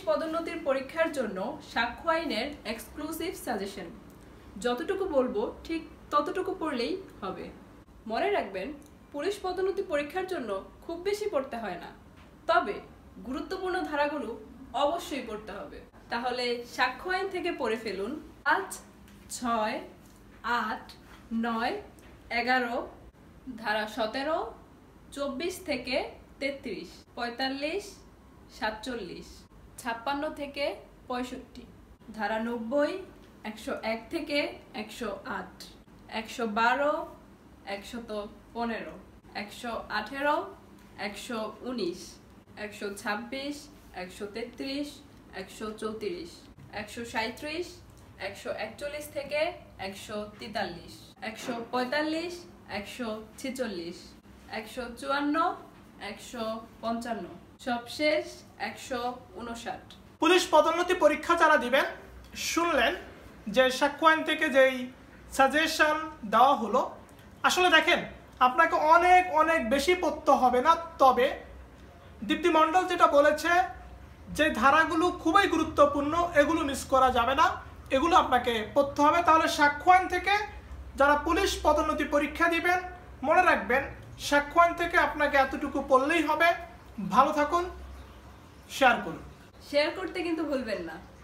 পদোন্নতির পরীক্ষার জন্য সাক্ষ্য আইনের এক্সক্লুসিভ সাজেশন। যতটুকু বলবো ঠিক ততটুকু পড়লেই হবে। মনে রাখবেন, পুলিশ পদোন্নতি পরীক্ষার জন্য খুব বেশি পড়তে হয় না, তবে গুরুত্বপূর্ণ ধারাগুলো অবশ্যই পড়তে হবে। তাহলে সাক্ষ্য আইন থেকে পড়ে ফেলুন 5, 6, 8, 9, 11, ধারা 17, 24 থেকে 33, 45, 47, 56 থেকে 65, ধারা 90, 101 থেকে 108, 112, 115, 118, 119, 126, 133, 134, 137, 141 থেকে 143, 145, 146, 154, 155, সবশেষ 159। পুলিশ পদোন্নতি পরীক্ষা যারা দিবেন, শুনলেন যে সাক্ষ্য আইন থেকে যেই সাজেশন দেওয়া হলো, আসলে দেখেন আপনাকে অনেক অনেক বেশি পড়তে হবে না। তবে দীপ্তি মণ্ডল যেটা বলেছে যে ধারাগুলো খুবই গুরুত্বপূর্ণ, এগুলো মিস করা যাবে না, এগুলো আপনাকে পড়তে হবে। তাহলে সাক্ষ্য আইন থেকে যারা পুলিশ পদোন্নতি পরীক্ষা দিবেন, মনে রাখবেন সাক্ষ্য আইন থেকে আপনাকে এতটুকু পড়লেই হবে। ভালো থাকুন, শেয়ার করুন। শেয়ার করতে কিন্তু ভুলবেন না।